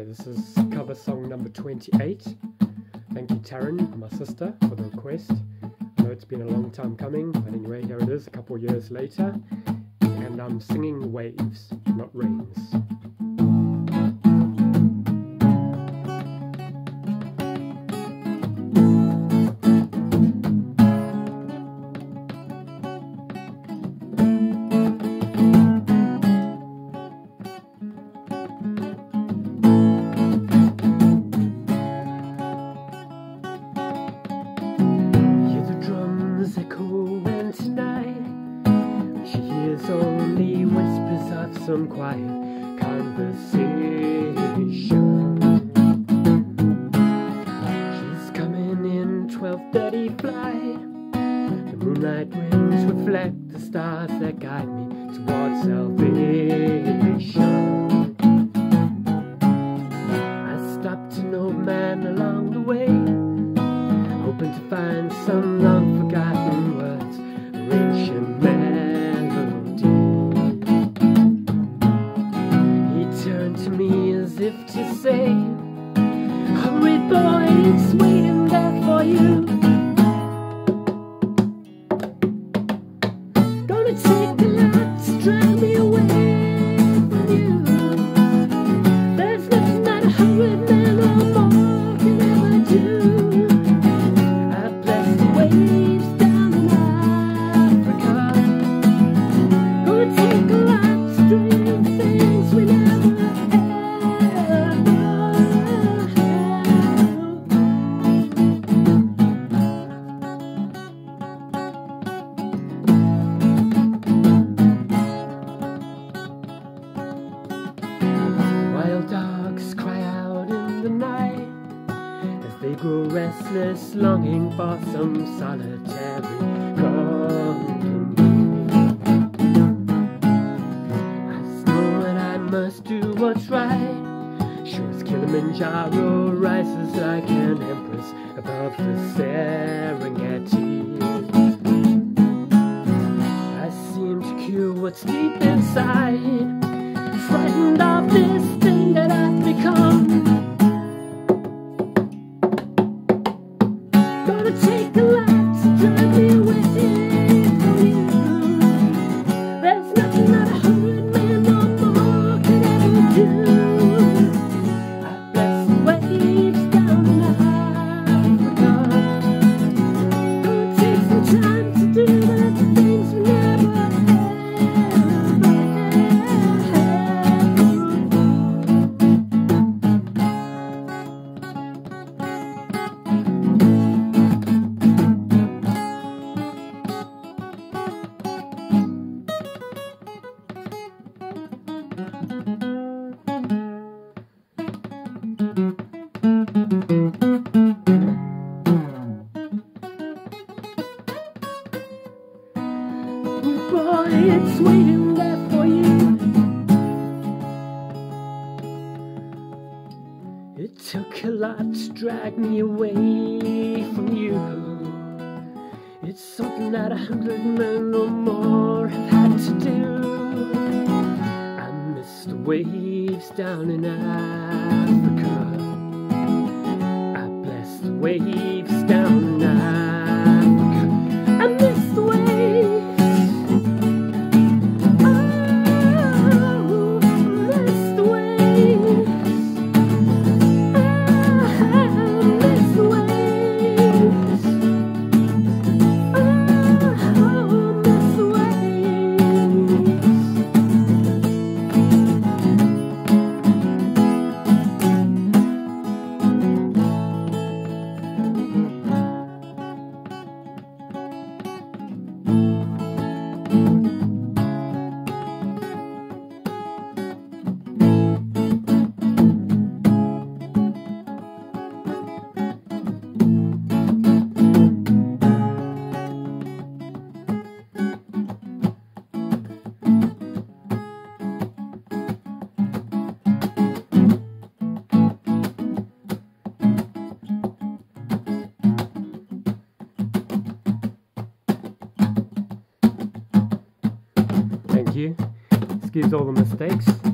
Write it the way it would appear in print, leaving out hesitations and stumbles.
Okay, this is cover song number 28. Thank you, Tarryn, my sister, for the request. I know it's been a long time coming, but anyway, here it is, a couple years later. And I'm singing waves, not rains. Echoing tonight, she hears only whispers of some quiet conversation. She's coming in 12:30 flight. The moonlight rings reflect the stars that guide me towards salvation. I stopped an old man along the way, hoping to find some long forgotten words, ancient melody. He turned to me as if to say, hurry boy, it's waiting there for you. Gonna take a lot to drive me away from you. There's nothing that a hurried man or more can ever do. Wild dogs cry out in the night as they grow restless, longing for some solitary company. I know that I must do what's right, sure as Kilimanjaro rises like an empress above the Serengeti. I seem to cure what's deep inside, frightened of this thing that I've become. Gonna take a lot to drive me away from you. There's nothing that a hurried man or more could ever do. I bless the waves down in Africa. Gonna take some time to do the things we never had. Boy, it's waiting there for you. It took a lot to drag me away from you. It's something that 100 men or more have had to do. I miss the waves down in Africa. I bless the waves down in Africa. I miss the waves. Excuse all the mistakes.